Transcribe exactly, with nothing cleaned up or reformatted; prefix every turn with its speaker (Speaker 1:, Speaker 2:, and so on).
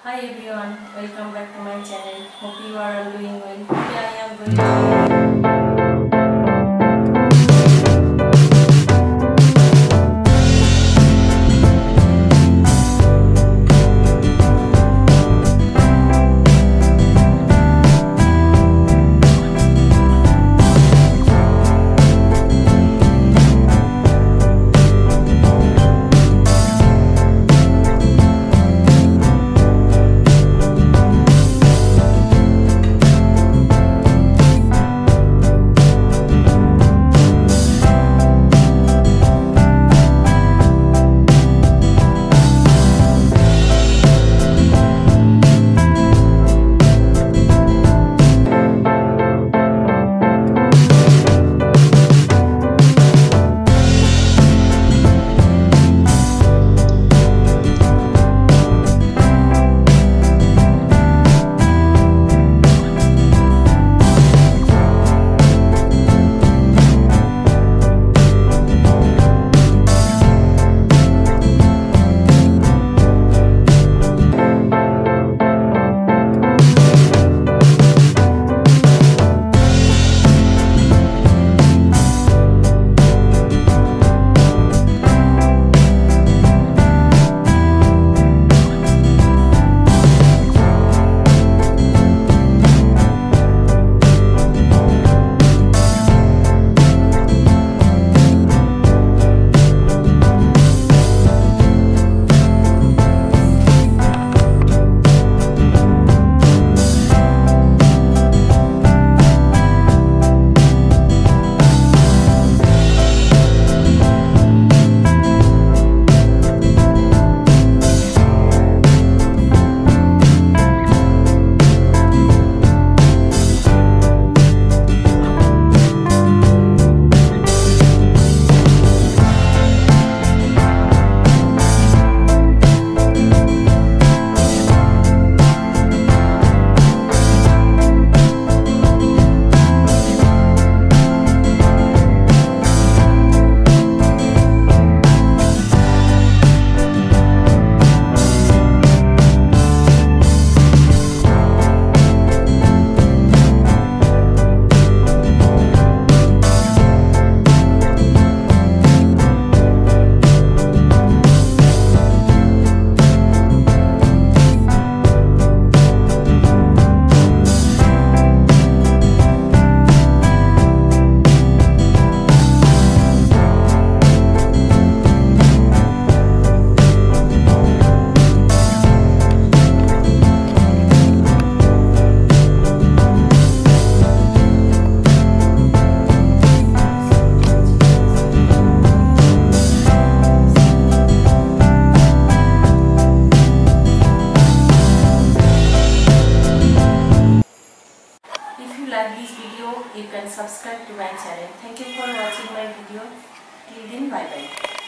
Speaker 1: Hi everyone, welcome back to my channel. Hope you are all doing well. Today I am going to If you like this video, you can subscribe to my channel. Thank you for watching my video. Till then, bye bye.